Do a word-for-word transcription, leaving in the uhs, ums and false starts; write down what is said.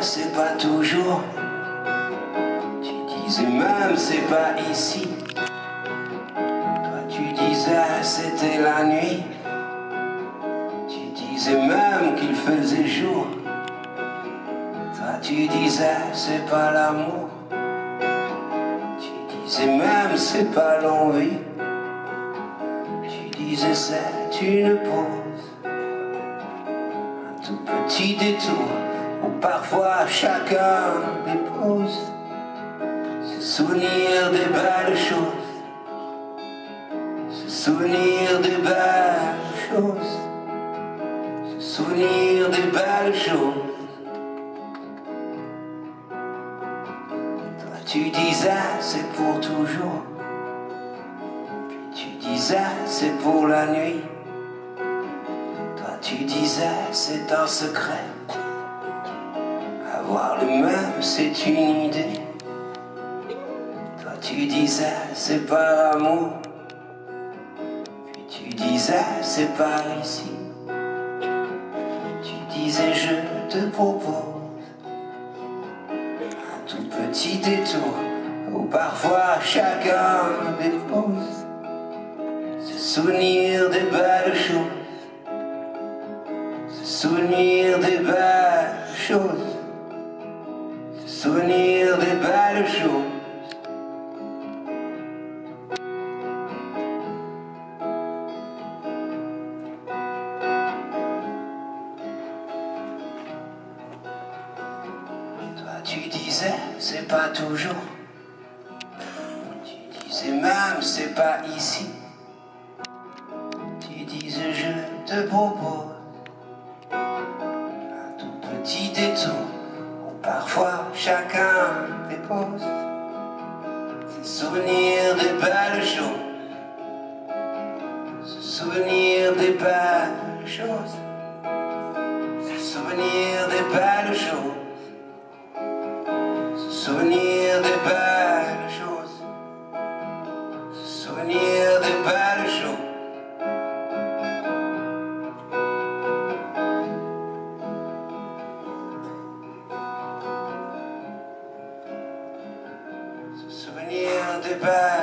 c'est pas toujours. Tu disais même c'est pas ici. Toi tu disais c'était la nuit. Tu disais même qu'il faisait jour. Toi tu disais c'est pas l'amour. Tu disais même c'est pas l'envie. Tu disais c'est une pause, un tout petit détour où parfois chacun dépose se souvenir des belles choses, se souvenir des belles choses, se souvenir des belles choses. Toi tu disais c'est pour toujours, puis tu disais c'est pour la nuit. Toi tu disais c'est un secret. Avoir le même, c'est une idée. Toi tu disais c'est par amour. Puis tu disais c'est par ici. Tu disais je te propose un tout petit détour où parfois chacun dépose se souvenir des belles choses, se souvenir des belles choses, souvenir des belles choses. Toi tu disais c'est pas toujours. Tu disais même c'est pas ici. Tu disais je te propose un tout petit détour. Parfois chacun dépose se souvenir des belles choses, se souvenir des belles choses, se souvenir des belles choses, se souvenir des belles choses, se souvenir des belles choses. Souvenir des belles